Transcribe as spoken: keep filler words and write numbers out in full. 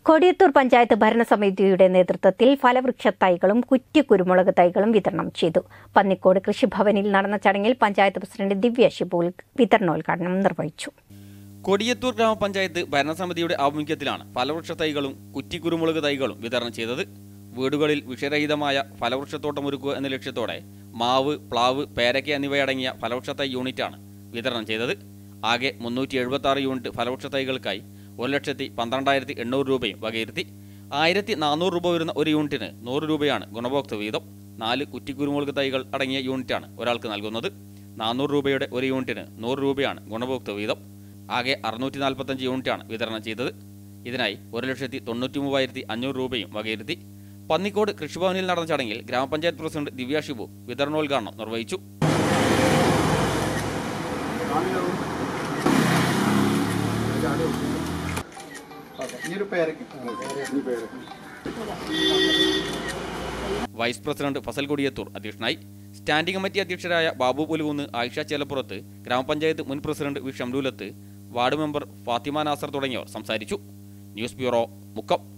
കൊടിയത്തൂർ പഞ്ചായത്ത് ഭരണസമിതിയുടെ നേതൃത്വത്തിൽ ഫലവൃക്ഷ തൈകളും കുറ്റി കുരുമുളക് തൈകളും വിതരണം ചെയ്തു. പന്നിക്കോട് കൃഷിഭവനിൽ നടന്ന ചടങ്ങിൽ പഞ്ചായത്ത് പ്രസിഡന്റ് ദിവ്യ ഷിബുൽ വിതരണോദ്ഘാടനം നിർവഹിച്ചു. കൊടിയത്തൂർ ഗ്രാമപഞ്ചായത്ത് ഭരണസമിതിയുടെ ആഭിമുഖ്യത്തിലാണ് ഫലവൃക്ഷ തൈകളും കുറ്റി കുരുമുളക് തൈകളും വിതരണം ചെയ്തത്. വീടുകളിൽ വിഷരഹിതമായ ഫലവൃക്ഷത്തോട്ടമൊരുക്കുക എന്ന ലക്ഷ്യത്തോടെ മാവ്, പ്ലാവ്, പേരയ്ക്ക എന്നിവയടങ്ങിയ ഫലവൃക്ഷ തൈ യൂണിറ്റാണ് വിതരണം ചെയ്തത്. ആകെ മുന്നൂറ്റി എഴുപത്തി ആറ് യൂണിറ്റ് ഫലവൃക്ഷ തൈകൾക്കായി ഒരു ലക്ഷത്തി പന്ത്രണ്ടായിരത്തി എണ്ണൂറ് രൂപയും വകയിരുത്തി. ആയിരത്തി നാനൂറ് രൂപ വരുന്ന ഒരു യൂണിറ്റിന് നൂറ് രൂപയാണ് ഗുണഭോക്തൃ വീതം. നാല് കുറ്റിക്കുരുമുളക് തൈകൾ അടങ്ങിയ യൂണിറ്റാണ് ഒരാൾക്ക് നൽകുന്നത്. നാനൂറ് രൂപയുടെ ഒരു യൂണിറ്റിന് നൂറ് രൂപയാണ് ഗുണഭോക്തൃ വീതം. ആകെ അറുന്നൂറ്റി നാൽപ്പത്തഞ്ച് യൂണിറ്റാണ് വിതരണം ചെയ്തത്. ഇതിനായി ഒരു ലക്ഷത്തി തൊണ്ണൂറ്റി മൂവായിരത്തി അഞ്ഞൂറ് രൂപയും വകയിരുത്തി. പന്നിക്കോട് കൃഷിഭവനിൽ നടന്ന ചടങ്ങിൽ ഗ്രാമപഞ്ചായത്ത് പ്രസിഡന്റ് ദിവ്യ ഷിബു വിതരണോദ്ഘാടനം നിർവഹിച്ചു. വൈസ് പ്രസിഡന്റ് ഫസൽ കൊടിയത്തൂർ അധ്യക്ഷനായി. സ്റ്റാൻഡിംഗ് കമ്മിറ്റി അധ്യക്ഷരായ ബാബു പുലുകുന്ന്, ആയിഷ ചേലപ്പുറത്ത്, ഗ്രാമപഞ്ചായത്ത് മുൻ president V Shamlulath, ward member Fathima Nasar തുടങ്ങിയവർ സംസാരിച്ചു. News bureau, Mukkam.